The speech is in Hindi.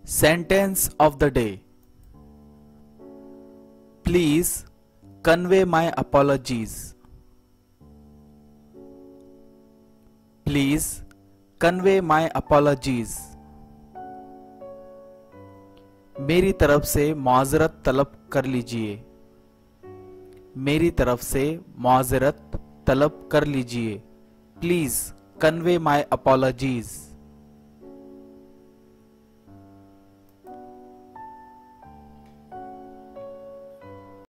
Sentence of the day. Please convey my apologies. Please convey my apologies. मेरी तरफ से माजरत तलब कर लीजिए. मेरी तरफ से माजरत तलब कर लीजिए. Please convey my apologies.